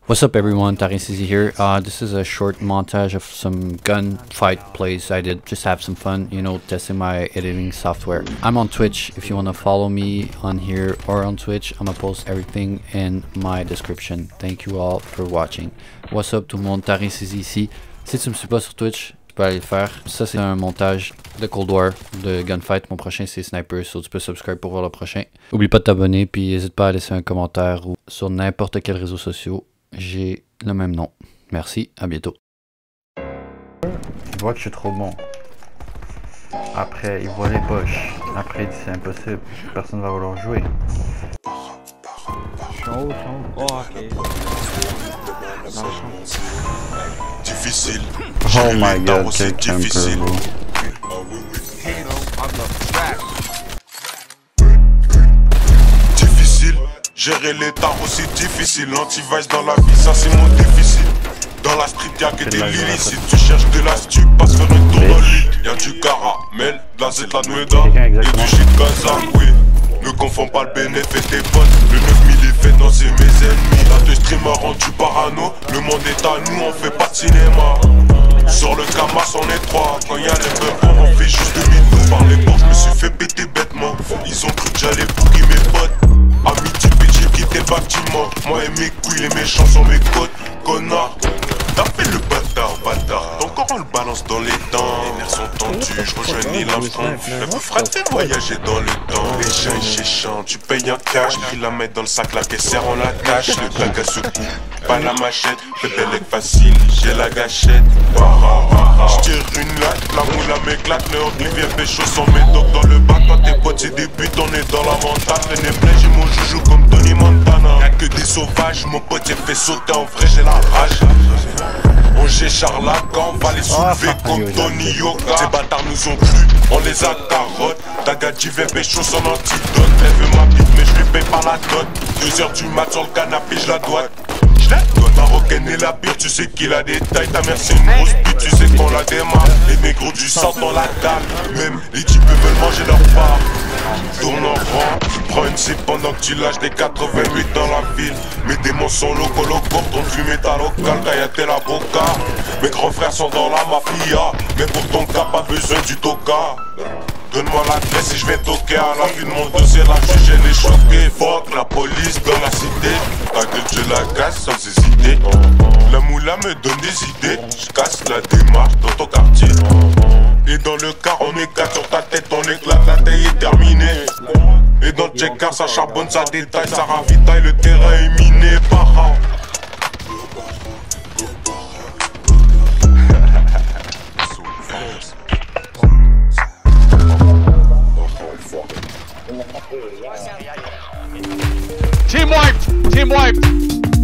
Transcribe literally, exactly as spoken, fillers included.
What's up everyone, Tarin here. Uh, this is a short montage of some gunfight plays I did. Just have some fun, you know, testing my editing software. I'm on Twitch if you want to follow me on here or on Twitch. I'm gonna post everything in my description. Thank you all for watching. What's up tout le monde, Tarin ici. Si tu me suis pas sur Twitch, tu peux aller le faire. Ça c'est un montage de Cold War, de gunfight. Mon prochain c'est Sniper, so tu peux subscribe pour voir le prochain. Oublie pas de t'abonner, puis n'hésite pas à laisser un commentaire ou sur n'importe quel réseau social. J'ai le même nom. Merci, à bientôt. Il voit que je suis trop bon. Après, il voit les poches. Après, il dit c'est impossible. Personne va vouloir jouer. Je suis en haut, je suis en haut. Oh, ok. Difficile. Oh my god, c'est difficile. Difficile. Gérer les tares aussi difficile. L'anti-vice dans la vie, ça c'est mon difficile. Dans la street y'a que des l'illicite. Tu cherches de la stu, passe faire un tour dans le lit. Y'a du caramel, de la zeta de Nueda et du shit Gaza, oui. Ne confonds pas le bénéfice et tes potes. Le neuf mille est fait, non c'est mes ennemis. La deux stream m'a rendu parano. Le monde est à nous, on fait pas de cinéma. Sur le Camas on est trois. Quand y'a les bumpers on fait juste demi-tour. Par les bords je me suis fait péter bêtement. Ils ont cru que j'allais bouquer mes potes. À midi puis j'ai quitté le bâtiment. Moi et mes couilles, les méchants sont mes côtes. Connard, t'as fait le bâtard, bâtard. Ton corps on le balance dans les dents. Les nerfs sont tendus, je rejoins Neil Armstrong. Le peu fraté voyager dans le temps. Les chiens chez chiant, tu payes en cash. Pris la mettre dans le sac, la caissière on la cache. Le blague à se coupe, pas la machette. Fais belle facile, j'ai la gâchette. J'tire une latte, la moule à m'éclate. Le Oakley vient pécho sans médoc dans le bac. Quand tes potes c'est des buts, on est dans la montagne. Le nez plein, j'ai mon joujou comme Tony Montana. Y'a que des sauvages, mon pote j'ai fait sauter en vrai, j'ai la rage. On j'ai charlatan, va les soulever comme Tony Yoga. Ces bâtards nous ont cru, on les a carottes. Tagadji veut pécho son antidote. Elle veut ma bite mais je lui paye par la dot. Deux heures du mat sur le canapé, je la dois. Marocaine et la pire, tu sais qu'il a des tailles. Ta mère c'est une grosse pute, tu sais qu'on la démarre. Les négros du sang dans la dalle. Même les types veulent manger leur part. Tourne en rang, prends une cible pendant que tu lâches des quatre-vingt-huit dans la ville. Mes démons sont locaux, locaux, ton fumé ta local, Kayate la boca. Mes grands frères sont dans la mafia, mais pour ton cas pas besoin du toka. Donne-moi l'adresse et je vais toquer à la ville. Mon dossier, la juge elle est choquée. Fuck la police dans la cité. Ta gueule je la casse sans hésiter. La moula me donne des idées. Je casse la démarche dans ton quartier. Et dans le car on est quatre sur ta tête. On éclate, la taille est terminée. Et dans le check-car ça charbonne, ça détaille, ça ravitaille. Le terrain est miné par an. Team wiped! Team wiped!